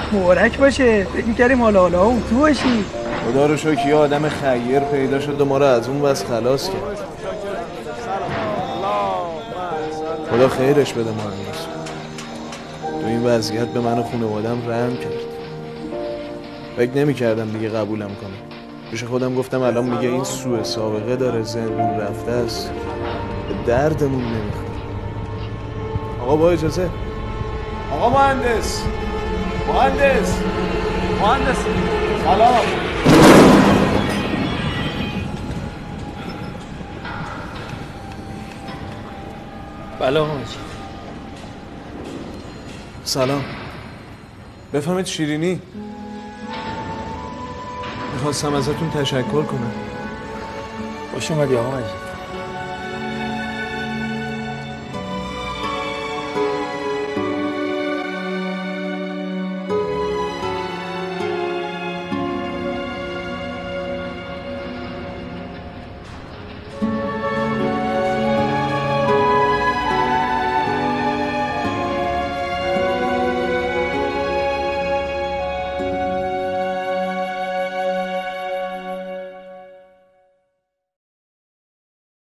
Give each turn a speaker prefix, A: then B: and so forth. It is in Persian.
A: مبارک باشه. فکر می‌کردیم حالا اون تو باشی.
B: خدا رو شکر یه آدم خیر پیدا شد و ما رو از اون بس خلاص کرد. خدا خیرش بده مهندس. تو این وضعیت به من و خانواده‌ام رحم کرد. فکر نمی‌کردم دیگه قبولم کنه. پیش خودم گفتم الان میگه این سوء سابقه داره، زندون رفته است، به دردمون نمیخوره. آقا با اجازه. آقا مهندس سلام.
C: بله آقا مجید.
B: سلام. بفهمید شیرینی، میخواستم ازتون تشکر کنم.
C: خوش اومدی آقا مجید.